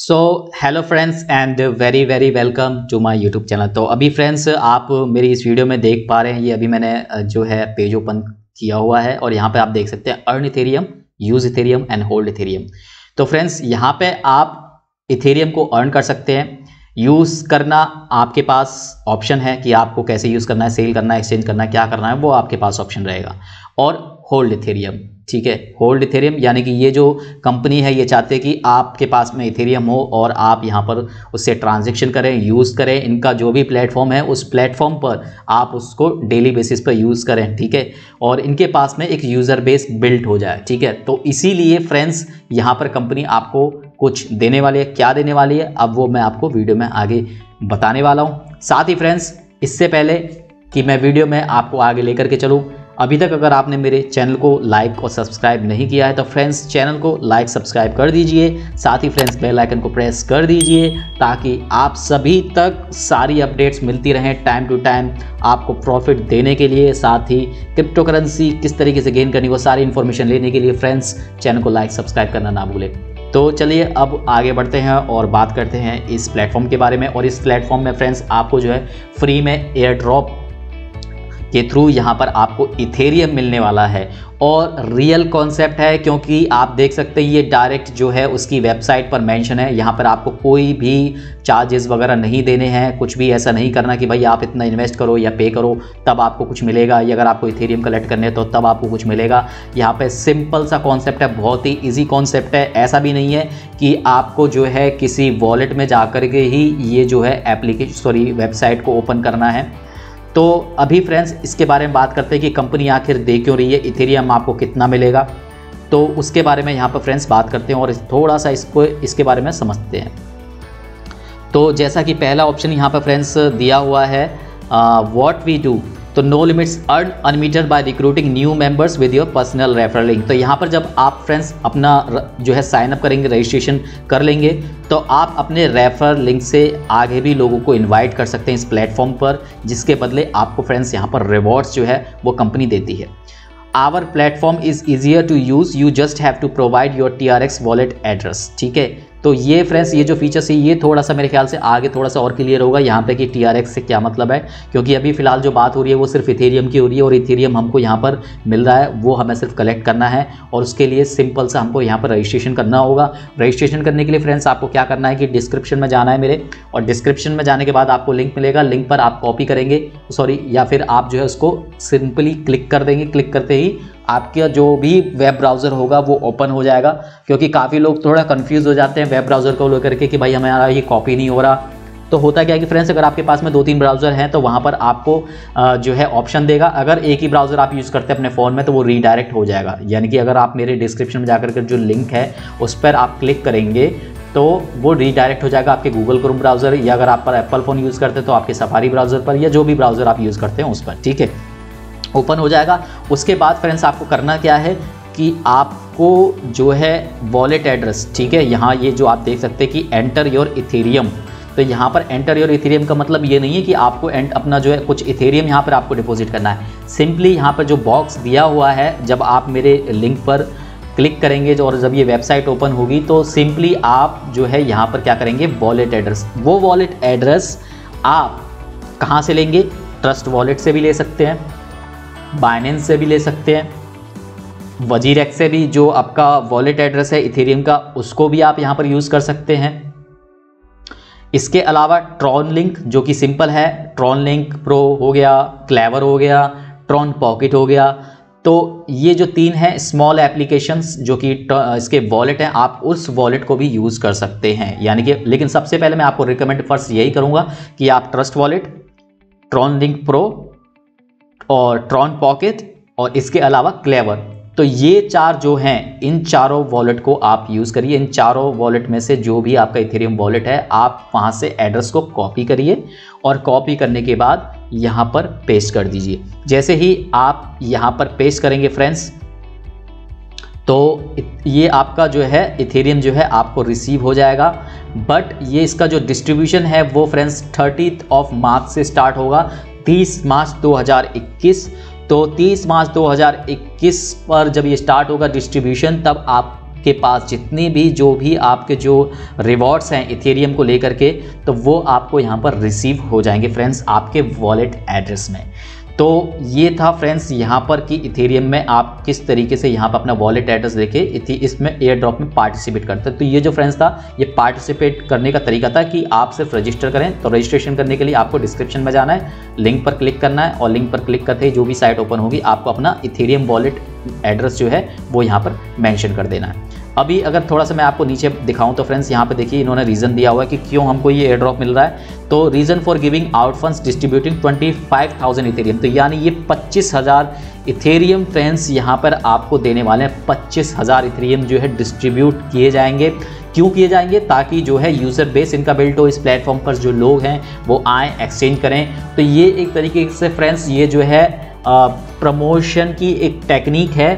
So hello friends and very very welcome to my YouTube channel. तो अभी friends आप मेरी इस वीडियो में देख पा रहे हैं, ये अभी मैंने जो है पेज ओपन किया हुआ है और यहाँ पे आप देख सकते हैं earn Ethereum, use Ethereum and hold Ethereum. तो फ्रेंड्स यहाँ पे आप इथेरियम को अर्न कर सकते हैं। यूज़ करना आपके पास ऑप्शन है कि आपको कैसे यूज़ करना है, सेल करना है, एक्सचेंज करना है, क्या करना है, वो आपके पास ऑप्शन रहेगा। और होल्ड इथेरियम, ठीक है, होल्ड इथेरियम यानी कि ये जो कंपनी है ये चाहते हैं कि आपके पास में इथेरियम हो और आप यहाँ पर उससे ट्रांजैक्शन करें, यूज़ करें। इनका जो भी प्लेटफॉर्म है उस प्लेटफॉर्म पर आप उसको डेली बेसिस पर यूज़ करें, ठीक है, और इनके पास में एक यूज़र बेस बिल्ड हो जाए, ठीक है। तो इसीलिए फ्रेंड्स यहाँ पर कंपनी आपको कुछ देने वाली है। क्या देने वाली है अब वो मैं आपको वीडियो में आगे बताने वाला हूँ। साथ ही फ्रेंड्स इससे पहले कि मैं वीडियो में आपको आगे लेकर के चलूँ, अभी तक अगर आपने मेरे चैनल को लाइक और सब्सक्राइब नहीं किया है तो फ्रेंड्स चैनल को लाइक सब्सक्राइब कर दीजिए। साथ ही फ्रेंड्स बेल आइकन को प्रेस कर दीजिए ताकि आप सभी तक सारी अपडेट्स मिलती रहें टाइम टू टाइम, आपको प्रॉफिट देने के लिए। साथ ही क्रिप्टो करेंसी किस तरीके से गेन करनी वो सारी इन्फॉर्मेशन लेने के लिए फ्रेंड्स चैनल को लाइक सब्सक्राइब करना ना भूलें। तो चलिए अब आगे बढ़ते हैं और बात करते हैं इस प्लेटफॉर्म के बारे में। और इस प्लेटफॉर्म में फ्रेंड्स आपको जो है फ्री में एयर ड्रॉप के थ्रू यहाँ पर आपको इथेरियम मिलने वाला है। और रियल कॉन्सेप्ट है क्योंकि आप देख सकते हैं ये डायरेक्ट जो है उसकी वेबसाइट पर मेंशन है। यहाँ पर आपको कोई भी चार्जेस वगैरह नहीं देने हैं, कुछ भी ऐसा नहीं करना कि भाई आप इतना इन्वेस्ट करो या पे करो तब आपको कुछ मिलेगा, या अगर आपको इथेरियम कलेक्ट करने तो तब आपको कुछ मिलेगा। यहाँ पे सिंपल सा कॉन्सेप्ट है, बहुत ही ईजी कॉन्सेप्ट है। ऐसा भी नहीं है कि आपको जो है किसी वॉलेट में जा कर के ही ये जो है वेबसाइट को ओपन करना है। तो अभी फ्रेंड्स इसके बारे में बात करते हैं कि कंपनी आखिर दे क्यों रही है, इथेरियम आपको कितना मिलेगा, तो उसके बारे में यहाँ पर फ्रेंड्स बात करते हैं और थोड़ा सा इसके बारे में समझते हैं। तो जैसा कि पहला ऑप्शन यहाँ पर फ्रेंड्स दिया हुआ है व्हाट वी डू, तो no limits earn unlimited by recruiting new members with your personal referral link. तो यहाँ पर जब आप फ्रेंड्स अपना जो है साइन अप करेंगे, रजिस्ट्रेशन कर लेंगे, तो आप अपने रेफरल लिंक से आगे भी लोगों को इनवाइट कर सकते हैं इस प्लेटफॉर्म पर, जिसके बदले आपको फ्रेंड्स यहाँ पर रिवॉर्ड्स जो है वो कंपनी देती है। Our platform is easier to use, you just have to provide your TRX wallet address, ठीक है। तो ये फ्रेंड्स ये जो फीचर्स है ये थोड़ा सा मेरे ख्याल से आगे थोड़ा सा और क्लियर होगा यहाँ पे कि TRX से क्या मतलब है, क्योंकि अभी फिलहाल जो बात हो रही है वो सिर्फ इथेरियम की हो रही है और इथेरियम हमको यहाँ पर मिल रहा है, वो हमें सिर्फ कलेक्ट करना है और उसके लिए सिंपल सा हमको यहाँ पर रजिस्ट्रेशन करना होगा। रजिस्ट्रेशन करने के लिए फ्रेंड्स आपको क्या करना है कि डिस्क्रिप्शन में जाना है मेरे, और डिस्क्रिप्शन में जाने के बाद आपको लिंक मिलेगा, लिंक पर आप कॉपी करेंगे या फिर आप जो है उसको सिंपली क्लिक कर देंगे। क्लिक करते ही आपका जो भी वेब ब्राउज़र होगा वो ओपन हो जाएगा, क्योंकि काफ़ी लोग थोड़ा कंफ्यूज हो जाते हैं वेब ब्राउज़र को लेकर के कि भाई हमारा ये कॉपी नहीं हो रहा। तो होता क्या है कि फ्रेंड्स अगर आपके पास में 2-3 ब्राउज़र हैं तो वहाँ पर आपको जो है ऑप्शन देगा। अगर एक ही ब्राउज़र आप यूज़ करते हैं अपने फ़ोन में तो वो रीडायरेक्ट हो जाएगा, यानी कि अगर आप मेरे डिस्क्रिप्शन में जाकर के जो लिंक है उस पर आप क्लिक करेंगे तो वो रीडायरेक्ट हो जाएगा आपके गूगल क्रोम ब्राउज़र, या अगर आप पर एप्पल फ़ोन यूज़ करते हैं तो आपके सफारी ब्राउज़र पर, या जो भी ब्राउज़र आप यूज़ करते हैं उस पर, ठीक है, ओपन हो जाएगा। उसके बाद फ्रेंड्स आपको करना क्या है कि आपको जो है वॉलेट एड्रेस, ठीक है, यहाँ ये जो आप देख सकते हैं कि एंटर योर इथेरियम, तो यहाँ पर एंटर योर इथेरियम का मतलब ये नहीं है कि आपको अपना जो है कुछ इथेरियम यहाँ पर आपको डिपॉजिट करना है। सिंपली यहाँ पर जो बॉक्स दिया हुआ है, जब आप मेरे लिंक पर क्लिक करेंगे और जब ये वेबसाइट ओपन होगी तो सिंपली आप जो है यहाँ पर क्या करेंगे, वॉलेट एड्रेस, वो वॉलेट एड्रेस आप कहाँ से लेंगे, ट्रस्ट वॉलेट से भी ले सकते हैं, बाइनेंस से भी ले सकते हैं, वजीरेक्स से भी जो आपका वॉलेट एड्रेस है इथेरियम का उसको भी आप यहाँ पर यूज़ कर सकते हैं। इसके अलावा ट्रॉन लिंक जो कि सिंपल है, ट्रॉन लिंक प्रो हो गया, क्लेवर हो गया, ट्रॉन पॉकेट हो गया। तो ये जो 3 हैं स्मॉल एप्लीकेशंस जो कि इसके वॉलेट हैं, आप उस वॉलेट को भी यूज़ कर सकते हैं, यानी कि लेकिन सबसे पहले मैं आपको रिकमेंड फर्स्ट यही करूँगा कि आप Trust Wallet, Tron Link Pro और ट्रॉन पॉकेट और इसके अलावा क्लेवर, तो ये 4 जो हैं इन चारों वॉलेट को आप यूज़ करिए। इन चारों वॉलेट में से जो भी आपका इथेरियम वॉलेट है आप वहाँ से एड्रेस को कॉपी करिए और कॉपी करने के बाद यहाँ पर पेस्ट कर दीजिए। जैसे ही आप यहाँ पर पेस्ट करेंगे फ्रेंड्स तो ये आपका जो है इथेरियम जो है आपको रिसीव हो जाएगा। बट ये इसका जो डिस्ट्रीब्यूशन है वो फ्रेंड्स 30 मार्च से स्टार्ट होगा, 30 मार्च 2021। तो 30 मार्च 2021 पर जब ये स्टार्ट होगा डिस्ट्रीब्यूशन, तब आप के पास जितनी भी जो भी आपके जो रिवॉर्ड्स हैं इथेरियम को लेकर के, तो वो आपको यहाँ पर रिसीव हो जाएंगे फ्रेंड्स आपके वॉलेट एड्रेस में। तो ये था फ्रेंड्स यहाँ पर कि इथेरियम में आप किस तरीके से यहाँ पर अपना वॉलेट एड्रेस देके इसमें एयर ड्रॉप में पार्टिसिपेट करते हैं। तो ये जो फ्रेंड्स था ये पार्टिसिपेट करने का तरीका था कि आप सिर्फ रजिस्टर करें। तो रजिस्ट्रेशन करने के लिए आपको डिस्क्रिप्शन में जाना है, लिंक पर क्लिक करना है और लिंक पर क्लिक करते ही जो भी साइट ओपन होगी आपको अपना इथेरियम वॉलेट एड्रेस जो है वो यहाँ पर मेंशन कर देना है। अभी अगर थोड़ा सा मैं आपको नीचे दिखाऊं तो फ्रेंड्स यहाँ पे देखिए इन्होंने रीज़न दिया हुआ है कि क्यों हमको ये एयर ड्रॉप मिल रहा है। तो reason for giving out funds distributing 25,000 Ethereum, तो यानी ये 25,000 इथेरियम फ्रेंड्स यहाँ पर आपको देने वाले हैं। 25,000 इथेरियम जो है डिस्ट्रीब्यूट किए जाएंगे। क्यों किए जाएंगे? ताकि जो है यूज़र बेस इनका बिल्ड हो, इस प्लेटफॉर्म पर जो लोग हैं वो आएँ एक्सचेंज करें। तो ये एक तरीके से फ्रेंड्स ये जो है प्रमोशन की एक टेक्निक है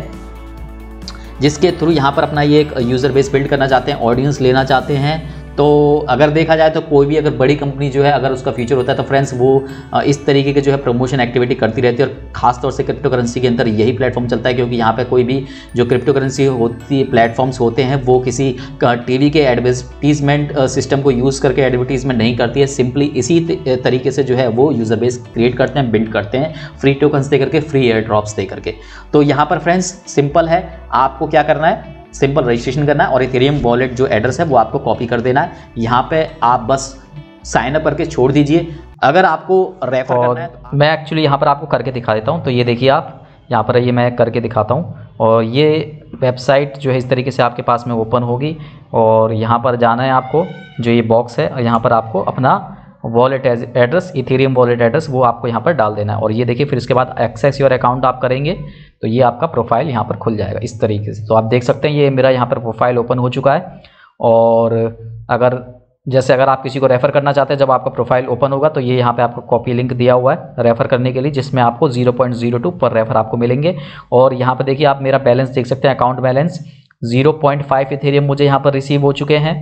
जिसके थ्रू यहाँ पर अपना ये एक यूज़र बेस बिल्ड करना चाहते हैं, ऑडियंस लेना चाहते हैं। तो अगर देखा जाए तो कोई भी अगर बड़ी कंपनी जो है अगर उसका फ्यूचर होता है तो फ्रेंड्स वो इस तरीके के जो है प्रमोशन एक्टिविटी करती रहती है। और ख़ास तौर से क्रिप्टो करेंसी के अंदर यही प्लेटफॉर्म चलता है, क्योंकि यहाँ पे कोई भी जो क्रिप्टो करेंसी होती प्लेटफॉर्म्स होते हैं वो किसी टीवी के एडवर्टीजमेंट सिस्टम को यूज़ करके एडवर्टीजमेंट नहीं करती है। सिंपली इसी तरीके से जो है वो यूज़र बेस क्रिएट करते हैं, बिल्ड करते हैं, फ्री टोकन्स दे करके, फ्री एयर ड्रॉप्स दे करके। तो यहाँ पर फ्रेंड्स सिंपल है, आपको क्या करना है, सिंपल रजिस्ट्रेशन करना है और इथेरियम वॉलेट जो एड्रेस है वो आपको कॉपी कर देना है। यहाँ पे आप बस साइन अप करके छोड़ दीजिए। अगर आपको रेफर करना है तो मैं एक्चुअली यहाँ पर आपको करके दिखा देता हूँ। तो ये देखिए आप यहाँ पर ये मैं करके दिखाता हूँ और ये वेबसाइट जो है इस तरीके से आपके पास में ओपन होगी और यहाँ पर जाना है आपको, जो ये बॉक्स है और यहाँ पर आपको अपना wallet address, Ethereum wallet address वो आपको यहाँ पर डाल देना है। और ये देखिए फिर इसके बाद एक्सेस योर अकाउंट आप करेंगे तो ये आपका प्रोफाइल यहाँ पर खुल जाएगा इस तरीके से। तो आप देख सकते हैं ये मेरा यहाँ पर प्रोफाइल ओपन हो चुका है। और अगर आप किसी को रेफ़र करना चाहते हैं, जब आपका प्रोफाइल ओपन होगा तो ये यहाँ पे आपको कॉपी लिंक दिया हुआ है रेफ़र करने के लिए, जिसमें आपको 0.02 पर रेफ़र आपको मिलेंगे। और यहाँ पर देखिए आप मेरा बैलेंस देख सकते हैं, अकाउंट बैलेंस 0.5 इथेरियम मुझे यहाँ पर रिसीव हो चुके हैं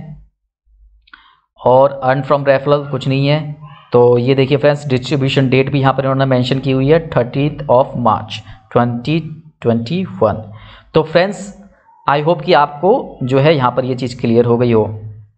और अर्न फ्रॉम रेफरल कुछ नहीं है। तो ये देखिए फ्रेंड्स डिस्ट्रीब्यूशन डेट भी यहाँ पर इन्होंने मेंशन की हुई है 30 मार्च 2021। तो फ्रेंड्स आई होप कि आपको जो है यहाँ पर ये चीज़ क्लियर हो गई हो।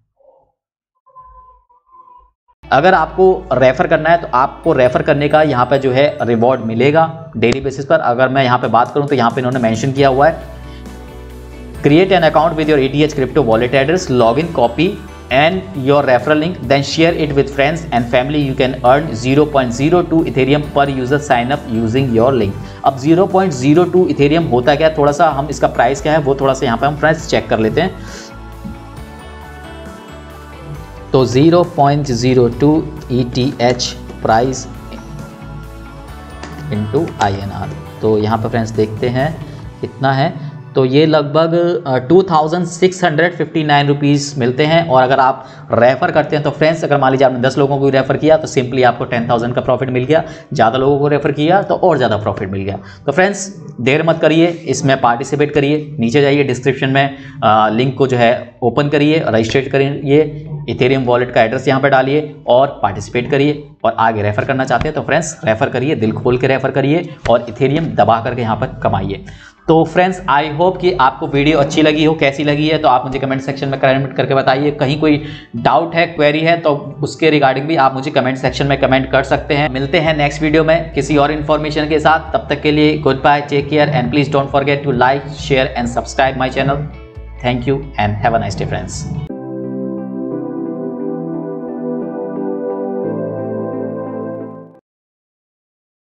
अगर आपको रेफ़र करना है तो आपको रेफ़र करने का यहाँ पे जो है रिवॉर्ड मिलेगा डेली बेसिस पर। अगर मैं यहाँ पे बात करूँ तो यहाँ पे इन्होंने मेंशन किया हुआ है, create an account with your ETH crypto wallet address, log in, copy and your referral link, then share it with friends and family. You can earn 0.02 Ethereum per user sign up using your link. अब 0.02 Ethereum होता क्या, थोड़ा सा हम इसका price क्या है वो थोड़ा सा यहाँ पे हम प्राइस चेक कर लेते हैं। तो 0.02 ETH प्राइस इनटू INR, तो यहाँ पे फ्रेंड्स देखते हैं कितना है। तो ये लगभग 2659 रुपीज़ मिलते हैं। और अगर आप रेफ़र करते हैं तो फ्रेंड्स अगर मान लीजिए आपने 10 लोगों को रेफ़र किया तो सिंपली आपको 10,000 का प्रॉफिट मिल गया। ज़्यादा लोगों को रेफ़र किया तो और ज़्यादा प्रॉफिट मिल गया। तो फ्रेंड्स देर मत करिए, इसमें पार्टिसिपेट करिए। नीचे जाइए डिस्क्रिप्शन में लिंक को जो है ओपन करिए, रजिस्ट्रेट करिए, इथेरियम वॉलेट का एड्रेस यहाँ पर डालिए और पार्टिसिपेट करिए। और आगे रेफ़र करना चाहते हैं तो फ्रेंड्स रेफ़र करिए, दिल खोल के रेफ़र करिए और इथेरियम दबा करके यहाँ पर कमाइए। तो फ्रेंड्स आई होप कि आपको वीडियो अच्छी लगी हो। कैसी लगी है तो आप मुझे कमेंट सेक्शन में कमेंट करके बताइए। कहीं कोई डाउट है, क्वेरी है तो उसके रिगार्डिंग भी आप मुझे कमेंट सेक्शन में कमेंट कर सकते हैं। मिलते हैं नेक्स्ट वीडियो में किसी और इन्फॉर्मेशन के साथ। तब तक के लिए good bye, take care and please don't forget to like, share and subscribe my channel. Thank you and have a nice day friends.